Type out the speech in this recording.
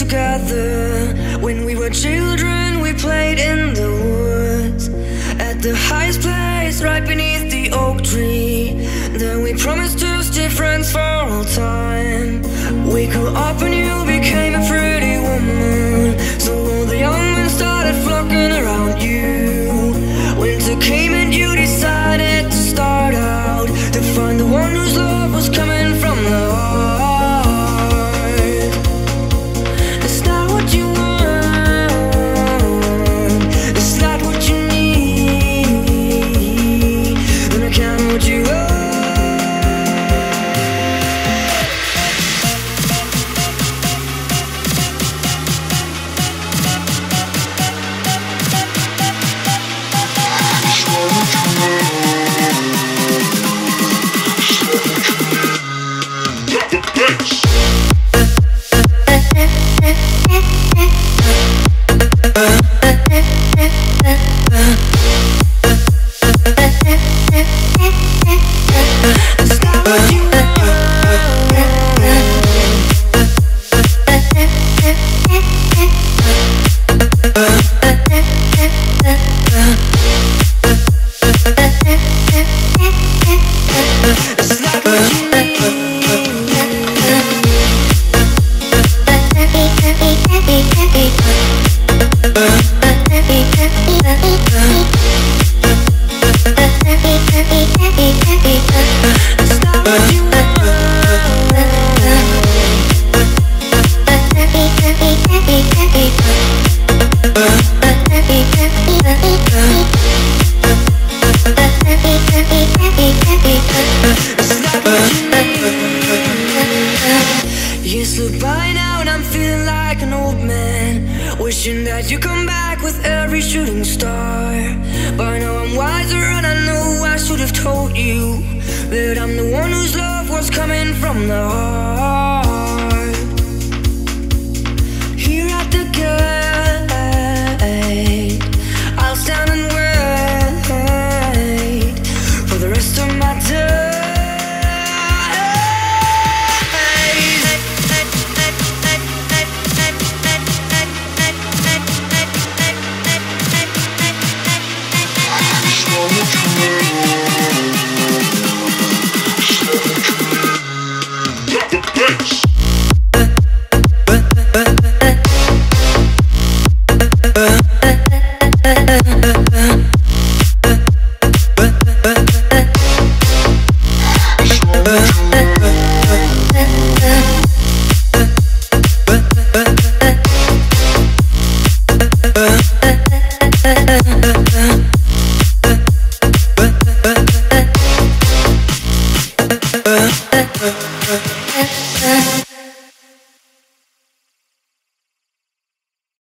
together. When we were children, we played in the woods, at the highest place, right beneath the oak tree. Then we promised to stay friends for all time. We grew up and you became a pretty woman, so all the young men started flocking around you. Winter came and you decided to start out to find the one whose love was coming from the heart. It's not what you want, it's not what you need, and I can't what you want. Years look by now and I'm feeling like an old man, wishing that you come back with every shooting star. By now I'm wiser and I know I should have told you that I'm the one whose love was coming from the heart. Here at the gate, I'll stand and wait for the rest of my day. Slow